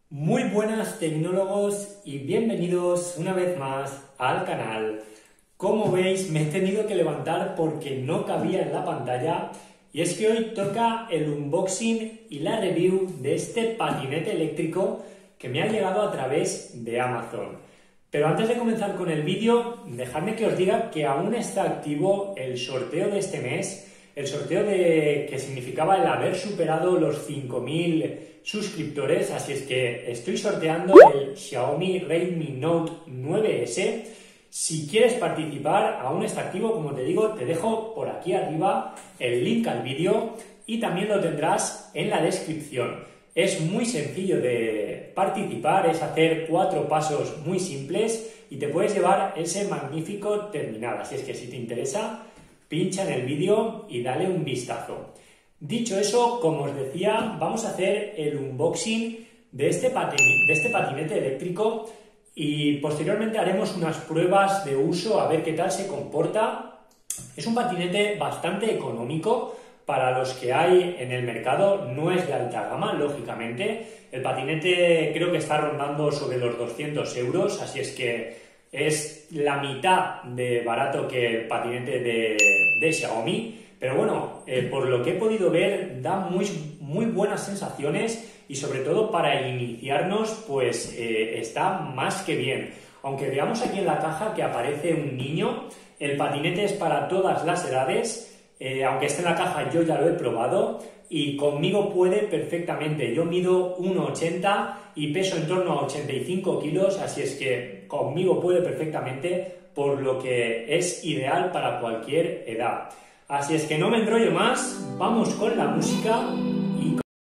Muy buenas tecnólogos y bienvenidos una vez más al canal. Como veis, me he tenido que levantar porque no cabía en la pantalla y es que hoy toca el unboxing y la review de este patinete eléctrico que me ha llegado a través de Amazon. Pero antes de comenzar con el vídeo, dejadme que os diga que aún está activo el sorteo de este mes, el sorteo que significaba el haber superado los 5.000 suscriptores, así es que estoy sorteando el Xiaomi Redmi Note 9S. Si quieres participar, aún está activo, como te digo, te dejo por aquí arriba el link al vídeo y también lo tendrás en la descripción. Es muy sencillo de participar, es hacer 4 pasos muy simples y te puedes llevar ese magnífico terminal, así es que si te interesa, pincha en el vídeo y dale un vistazo. Dicho eso, como os decía, vamos a hacer el unboxing de este patinete eléctrico y posteriormente haremos unas pruebas de uso a ver qué tal se comporta. Es un patinete bastante económico para los que hay en el mercado, no es de alta gama, lógicamente. El patinete creo que está rondando sobre los 200 euros, así es que es la mitad de barato que el patinete de Xiaomi. Pero bueno, por lo que he podido ver, da muy buenas sensaciones y sobre todo para iniciarnos, pues está más que bien. Aunque veamos aquí en la caja que aparece un niño, el patinete es para todas las edades. Aunque esté en la caja, yo ya lo he probado y conmigo puede perfectamente. Yo mido 1,80 y peso en torno a 85 kilos, así es que conmigo puede perfectamente, por lo que es ideal para cualquier edad. Así es que no me enrollo más, vamos con la música y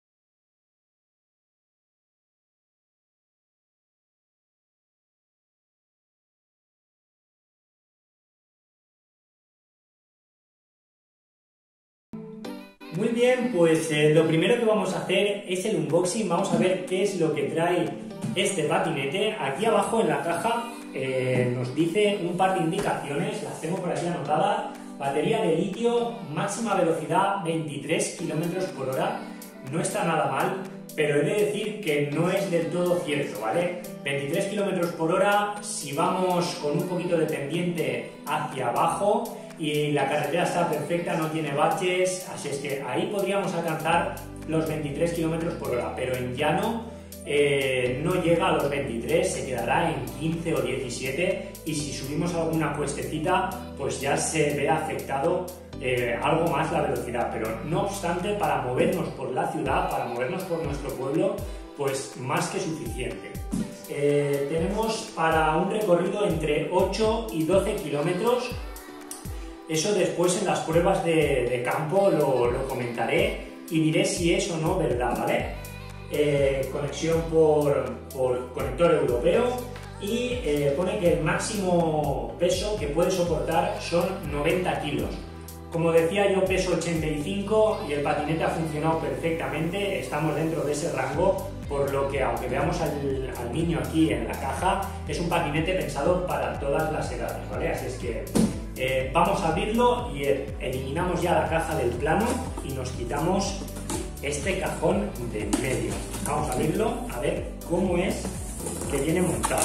muy bien, pues lo primero que vamos a hacer es el unboxing. Vamos a ver qué es lo que trae este patinete. Aquí abajo en la caja nos dice un par de indicaciones, las tengo por aquí anotadas. Batería de litio, máxima velocidad 23 km por hora. No está nada mal, pero he de decir que no es del todo cierto, ¿vale? 23 km por hora, si vamos con un poquito de pendiente hacia abajo y la carretera está perfecta, no tiene baches, así es que ahí podríamos alcanzar los 23 km por hora, pero en llano no llega a los 23, se quedará en 15 o 17 y si subimos alguna cuestecita pues ya se ve afectado algo más la velocidad, pero no obstante para movernos por la ciudad, para movernos por nuestro pueblo, pues más que suficiente. Tenemos para un recorrido entre 8 y 12 kilómetros. Eso después en las pruebas de campo lo comentaré y diré si es o no verdad, ¿vale? Conexión por conector europeo y pone que el máximo peso que puede soportar son 90 kilos. Como decía, yo peso 85 y el patinete ha funcionado perfectamente, estamos dentro de ese rango, por lo que aunque veamos al niño aquí en la caja, es un patinete pensado para todas las edades, ¿vale? Así es que vamos a abrirlo y eliminamos ya la caja del plano y nos quitamos este cajón de en medio. Vamos a abrirlo a ver cómo es que viene montado.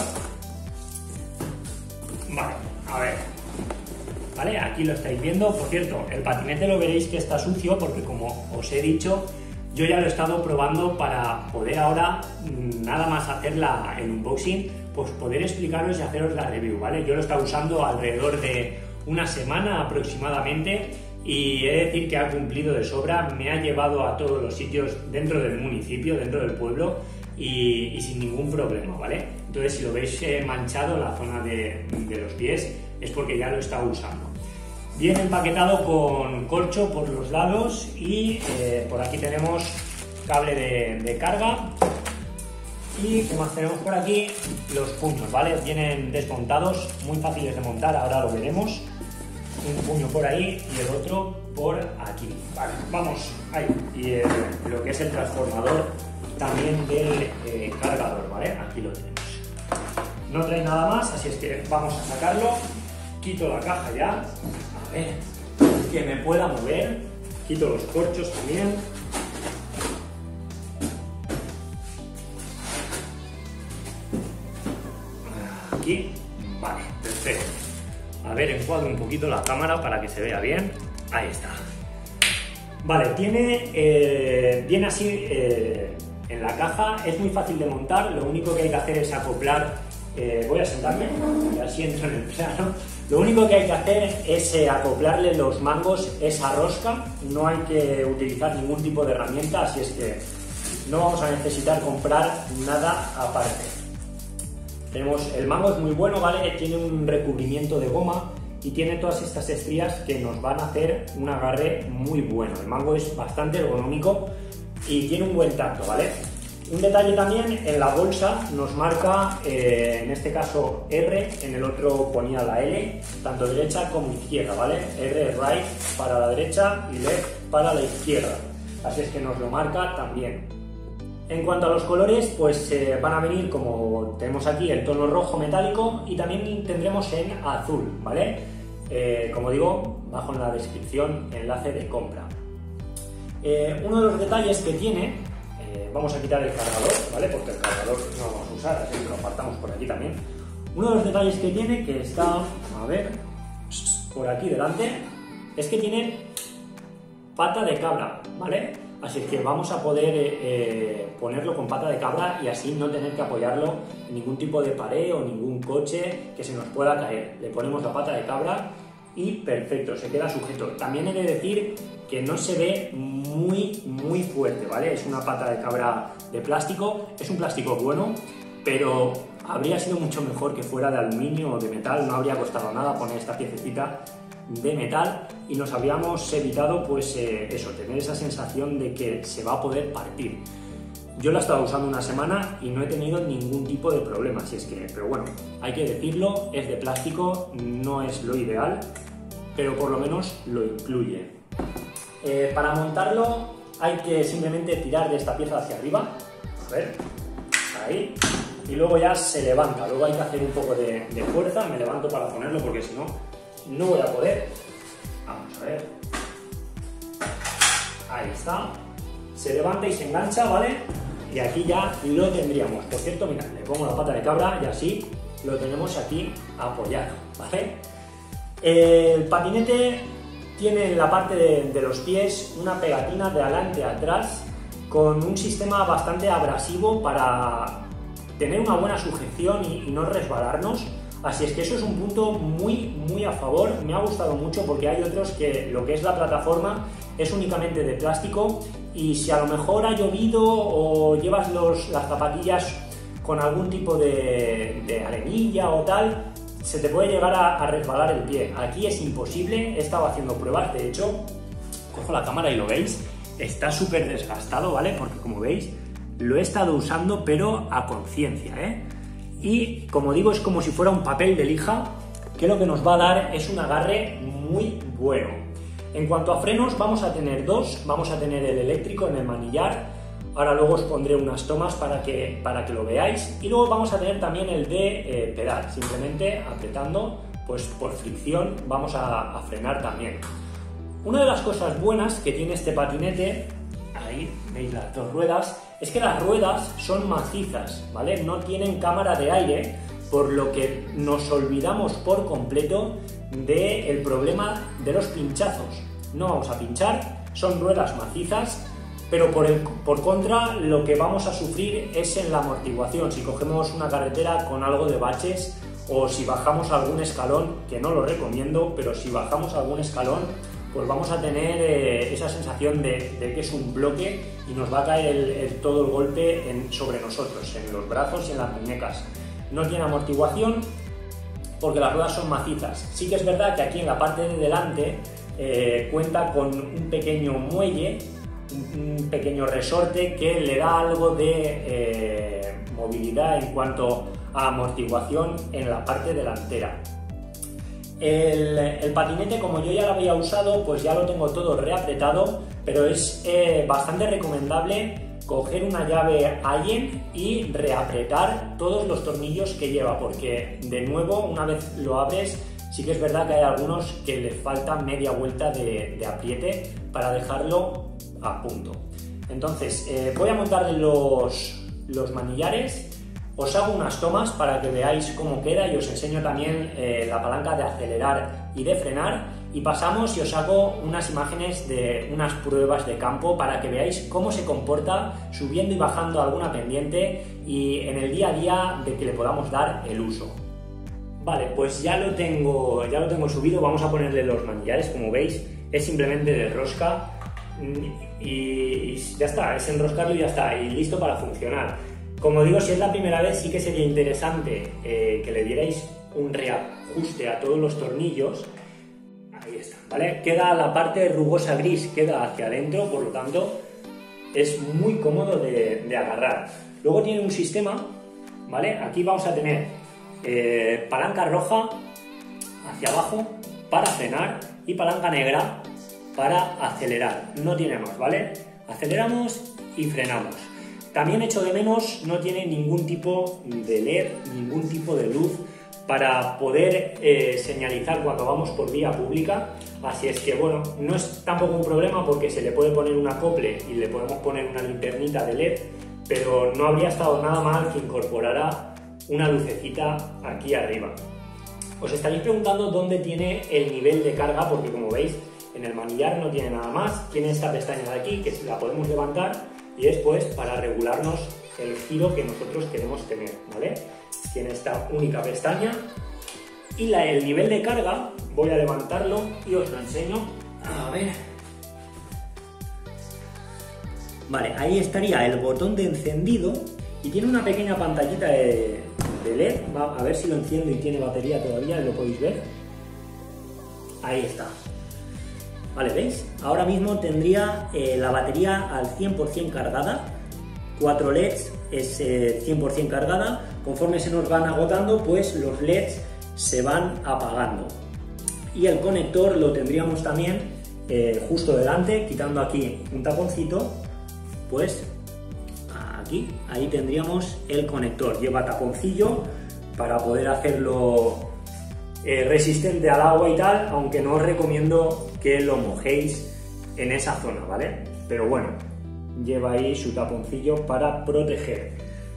Vale, a ver. Vale, aquí lo estáis viendo. Por cierto, el patinete lo veréis que está sucio porque, como os he dicho, yo ya lo he estado probando para poder ahora, nada más hacer el unboxing, pues poder explicaros y haceros la review, ¿vale? Yo lo he estado usando alrededor de una semana aproximadamente y he de decir que ha cumplido de sobra, me ha llevado a todos los sitios dentro del municipio, dentro del pueblo y sin ningún problema, ¿vale? Entonces, si lo veis manchado la zona de los pies es porque ya lo he estado usando. Viene empaquetado con corcho por los lados y por aquí tenemos cable de carga. Y ¿qué más tenemos por aquí? Los puños, ¿vale? Vienen desmontados, muy fáciles de montar, ahora lo veremos. Un puño por ahí y el otro por aquí. Vale, vamos ahí. Y lo que es el transformador también del cargador, ¿vale? Aquí lo tenemos. No trae nada más, así es que vamos a sacarlo. Quito la caja ya. A ver, que me pueda mover. Quito los corchos también. aquí. Vale, perfecto. A ver, encuadro un poquito la cámara para que se vea bien. Ahí está. Vale, viene así en la caja, es muy fácil de montar, lo único que hay que hacer es acoplar, voy a sentarme y así entro en el plano. Lo único que hay que hacer es acoplarle los mangos, esa rosca, no hay que utilizar ningún tipo de herramienta, así es que no vamos a necesitar comprar nada aparte. El mango es muy bueno, ¿vale? Tiene un recubrimiento de goma y tiene todas estas estrías que nos van a hacer un agarre muy bueno. El mango es bastante ergonómico y tiene un buen tacto, ¿vale? Un detalle también, en la bolsa nos marca, en este caso R, en el otro ponía la L, tanto derecha como izquierda, ¿vale? R right para la derecha y left para la izquierda, así es que nos lo marca también. En cuanto a los colores, pues van a venir, como tenemos aquí, el tono rojo metálico y también tendremos en azul, ¿vale? Como digo, bajo en la descripción enlace de compra. Uno de los detalles que tiene, vamos a quitar el cargador, ¿vale? Porque el cargador no lo vamos a usar, así que lo apartamos por aquí también. Uno de los detalles que tiene, que está, a ver, por aquí delante, es que tiene pata de cabra, ¿vale? Así que vamos a poder ponerlo con pata de cabra y así no tener que apoyarlo en ningún tipo de pared o ningún coche que se nos pueda caer. Le ponemos la pata de cabra y perfecto, se queda sujeto. También he de decir que no se ve muy fuerte, ¿vale? Es una pata de cabra de plástico, es un plástico bueno, pero habría sido mucho mejor que fuera de aluminio o de metal, no habría costado nada poner esta piececita de metal y nos habríamos evitado pues eso, tener esa sensación de que se va a poder partir. Yo la he estado usando una semana y no he tenido ningún tipo de problema, si es que, pero bueno, hay que decirlo, es de plástico, no es lo ideal, pero por lo menos lo incluye. Para montarlo hay que simplemente tirar de esta pieza hacia arriba, a ver, ahí, y luego ya se levanta, luego hay que hacer un poco de fuerza, me levanto para ponerlo porque si no, no voy a poder. Vamos a ver. Ahí está. Se levanta y se engancha, ¿vale? Y aquí ya lo tendríamos. Por cierto, mirad, le pongo la pata de cabra y así lo tenemos aquí apoyado, ¿vale? El patinete tiene en la parte de los pies una pegatina de adelante a atrás con un sistema bastante abrasivo para tener una buena sujeción y no resbalarnos. Así es que eso es un punto muy a favor, me ha gustado mucho porque hay otros que lo que es la plataforma es únicamente de plástico y si a lo mejor ha llovido o llevas las zapatillas con algún tipo de arenilla o tal, se te puede llegar a resbalar el pie. Aquí es imposible, he estado haciendo pruebas, de hecho, cojo la cámara y lo veis, está súper desgastado, ¿vale? Porque como veis, lo he estado usando pero a conciencia, ¿eh? Y como digo, es como si fuera un papel de lija que lo que nos va a dar es un agarre muy bueno. En cuanto a frenos, vamos a tener dos, vamos a tener el eléctrico en el manillar, ahora luego os pondré unas tomas para que lo veáis, y luego vamos a tener también el de pedal, simplemente apretando, pues por fricción vamos a frenar también. Una de las cosas buenas que tiene este patinete, ahí veis las dos ruedas, es que las ruedas son macizas, ¿vale? No tienen cámara de aire, por lo que nos olvidamos por completo del problema de los pinchazos. No vamos a pinchar, son ruedas macizas, pero por contra lo que vamos a sufrir es en la amortiguación. Si cogemos una carretera con algo de baches o si bajamos algún escalón, que no lo recomiendo, pero si bajamos algún escalón, pues vamos a tener esa sensación de que es un bloque y nos va a caer todo el golpe sobre nosotros, en los brazos y en las muñecas. No tiene amortiguación porque las ruedas son macizas. Sí que es verdad que aquí en la parte de delante cuenta con un pequeño muelle, un pequeño resorte que le da algo de movilidad en cuanto a amortiguación en la parte delantera. El patinete, como yo ya lo había usado, pues ya lo tengo todo reapretado, pero es bastante recomendable coger una llave Allen y reapretar todos los tornillos que lleva, porque de nuevo, una vez lo abres, sí que es verdad que hay algunos que le falta media vuelta de apriete para dejarlo a punto. Entonces, voy a montar los manillares. Os hago unas tomas para que veáis cómo queda y os enseño también la palanca de acelerar y de frenar, y pasamos y os hago unas imágenes de unas pruebas de campo para que veáis cómo se comporta subiendo y bajando alguna pendiente y en el día a día de que le podamos dar el uso. Vale, pues ya lo tengo subido. Vamos a ponerle los manillares. Como veis, es simplemente de rosca y ya está, es enroscarlo y ya está, y listo para funcionar. Como digo, si es la primera vez, sí que sería interesante que le dierais un reajuste a todos los tornillos. Ahí está, ¿vale? Queda la parte rugosa gris, queda hacia adentro, por lo tanto es muy cómodo de agarrar. Luego tiene un sistema, ¿vale? Aquí vamos a tener palanca roja hacia abajo para frenar y palanca negra para acelerar. No tiene más, ¿vale? Aceleramos y frenamos. También echo de menos, no tiene ningún tipo de LED, ningún tipo de luz para poder señalizar cuando vamos por vía pública. Así es que bueno, no es tampoco un problema porque se le puede poner un acople y le podemos poner una linternita de LED, pero no habría estado nada mal que incorporara una lucecita aquí arriba. Os estaréis preguntando dónde tiene el nivel de carga, porque como veis en el manillar no tiene nada más. Tiene esta pestaña de aquí que la podemos levantar y es pues para regularnos el giro que nosotros queremos tener, ¿vale? Tiene esta única pestaña y el nivel de carga, voy a levantarlo y os lo enseño. A ver. Vale, ahí estaría el botón de encendido y tiene una pequeña pantallita de LED. A ver si lo enciendo y tiene batería todavía, lo podéis ver. Ahí está. Vale, ¿veis? Ahora mismo tendría la batería al 100% cargada. 4 LEDs es 100% cargada. Conforme se nos van agotando, pues los LEDs se van apagando. Y el conector lo tendríamos también justo delante, quitando aquí un taponcito, pues aquí, ahí tendríamos el conector. Lleva taponcillo para poder hacerlo resistente al agua y tal, aunque no os recomiendo que lo mojéis en esa zona, ¿vale? Pero bueno, lleva ahí su taponcillo para proteger.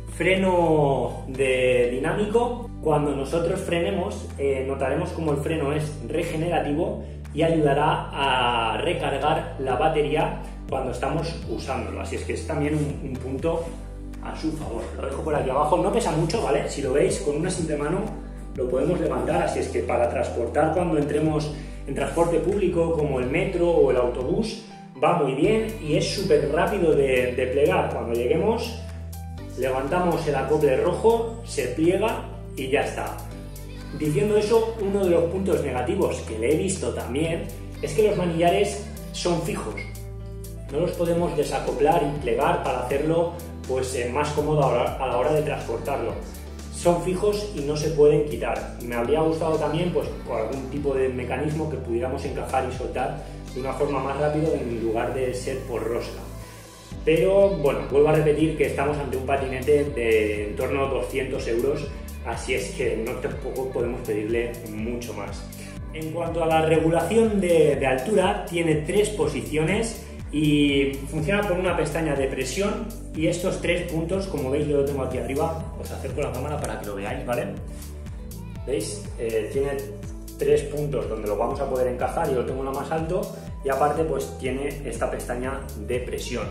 Freno de dinámico. Cuando nosotros frenemos, notaremos como el freno es regenerativo y ayudará a recargar la batería cuando estamos usándolo. Así es que es también un punto a su favor. Lo dejo por aquí abajo. No pesa mucho, ¿vale? Si lo veis, con una simple mano lo podemos levantar. Así es que para transportar cuando entremos en transporte público como el metro o el autobús va muy bien y es súper rápido de plegar. Cuando lleguemos levantamos el acople rojo, se pliega y ya está. Diciendo eso, uno de los puntos negativos que le he visto también es que los manillares son fijos. No los podemos desacoplar y plegar para hacerlo pues, más cómodo a la hora de transportarlo. Son fijos y no se pueden quitar. Me habría gustado también pues, por algún tipo de mecanismo que pudiéramos encajar y soltar de una forma más rápida en lugar de ser por rosca. Pero bueno, vuelvo a repetir que estamos ante un patinete de en torno a 200 euros, así es que no tampoco podemos pedirle mucho más. En cuanto a la regulación de altura, tiene 3 posiciones y funciona con una pestaña de presión y estos 3 puntos, como veis, yo lo tengo aquí arriba, os acerco la cámara para que lo veáis, ¿vale? ¿Veis? Tiene 3 puntos donde lo vamos a poder encajar y lo tengo uno más alto y aparte pues tiene esta pestaña de presión.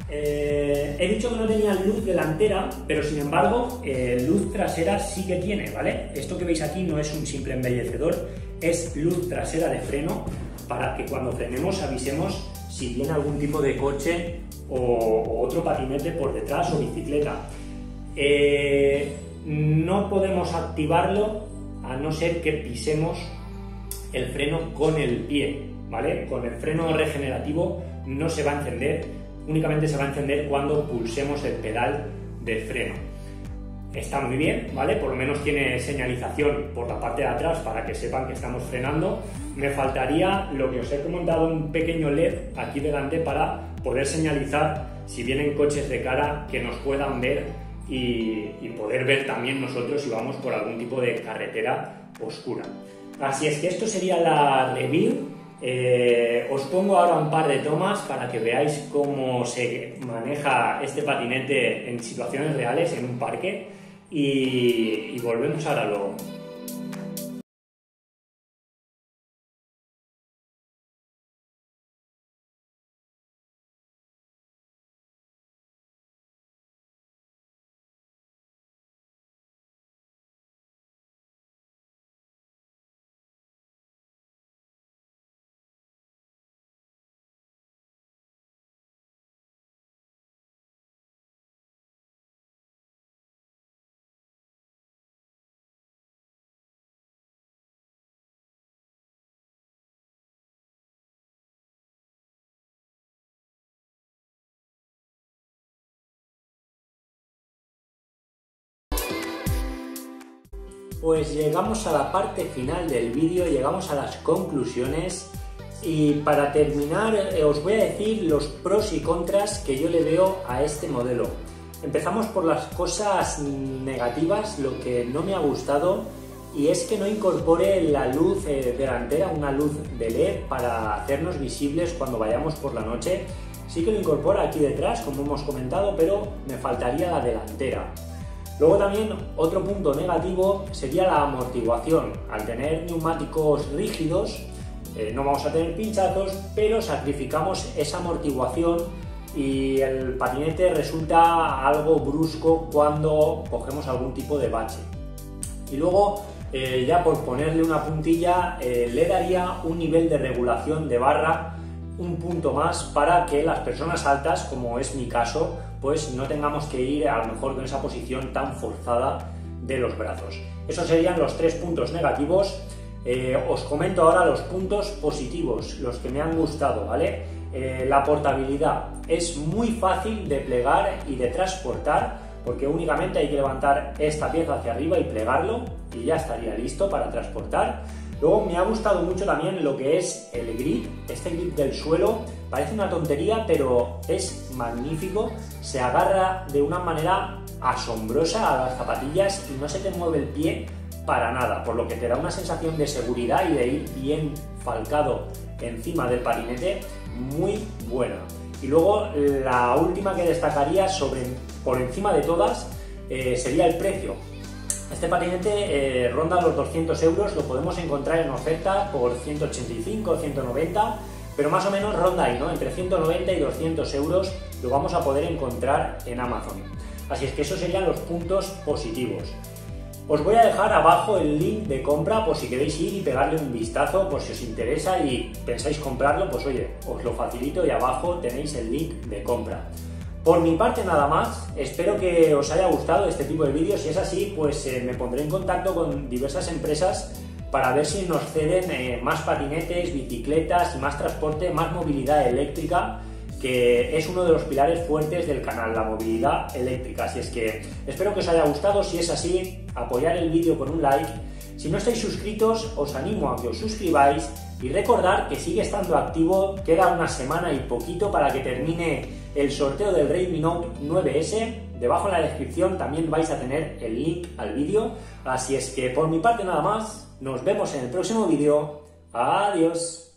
He dicho que no tenía luz delantera, pero sin embargo luz trasera sí que tiene, ¿vale? Esto que veis aquí no es un simple embellecedor, es luz trasera de freno para que cuando frenemos avisemos si viene algún tipo de coche o otro patinete por detrás o bicicleta. No podemos activarlo a no ser que pisemos el freno con el pie, ¿vale? Con el freno regenerativo no se va a encender. Únicamente se va a encender cuando pulsemos el pedal de freno. Está muy bien, ¿vale? Por lo menos tiene señalización por la parte de atrás para que sepan que estamos frenando. Me faltaría lo que os he comentado, un pequeño LED aquí delante para poder señalizar si vienen coches de cara que nos puedan ver y poder ver también nosotros si vamos por algún tipo de carretera oscura. Así es que esto sería la review. Os pongo ahora un par de tomas para que veáis cómo se maneja este patinete en situaciones reales en un parque y volvemos ahora luego. Pues llegamos a la parte final del vídeo, llegamos a las conclusiones y para terminar os voy a decir los pros y contras que yo le veo a este modelo. Empezamos por las cosas negativas, lo que no me ha gustado, y es que no incorpore la luz delantera, una luz de LED para hacernos visibles cuando vayamos por la noche. Sí que lo incorpora aquí detrás, como hemos comentado, pero me faltaría la delantera. Luego también otro punto negativo sería la amortiguación. Al tener neumáticos rígidos no vamos a tener pinchazos, pero sacrificamos esa amortiguación y el patinete resulta algo brusco cuando cogemos algún tipo de bache. Y luego ya por ponerle una puntilla le daría un nivel de regulación de barra un punto más para que las personas altas, como es mi caso, pues no tengamos que ir a lo mejor con esa posición tan forzada de los brazos. Esos serían los 3 puntos negativos. Os comento ahora los puntos positivos, los que me han gustado, ¿vale? La portabilidad. Es muy fácil de plegar y de transportar, porque únicamente hay que levantar esta pieza hacia arriba y plegarlo y ya estaría listo para transportar. Luego me ha gustado mucho también lo que es el grip, este grip del suelo. Parece una tontería, pero es magnífico. Se agarra de una manera asombrosa a las zapatillas y no se te mueve el pie para nada, por lo que te da una sensación de seguridad y de ir bien falcado encima del patinete muy buena. Y luego la última que destacaría por encima de todas sería el precio. Este patinete ronda los 200 euros, lo podemos encontrar en oferta por 185 o 190, pero más o menos ronda ahí, ¿no? Entre 190 y 200 euros lo vamos a poder encontrar en Amazon. Así es que esos serían los puntos positivos. Os voy a dejar abajo el link de compra por si queréis ir y pegarle un vistazo, por si os interesa y pensáis comprarlo, pues oye, os lo facilito y abajo tenéis el link de compra. Por mi parte nada más, espero que os haya gustado este tipo de vídeos. Si es así, pues me pondré en contacto con diversas empresas para ver si nos ceden más patinetes, bicicletas y más transporte, más movilidad eléctrica, que es uno de los pilares fuertes del canal, la movilidad eléctrica. Así es que espero que os haya gustado. Si es así, apoyar el vídeo con un like. Si no estáis suscritos, os animo a que os suscribáis y recordar que sigue estando activo, queda una semana y poquito para que termine el sorteo del Redmi Note 9S. Debajo en la descripción también vais a tener el link al vídeo. Así es que por mi parte nada más, nos vemos en el próximo vídeo. Adiós.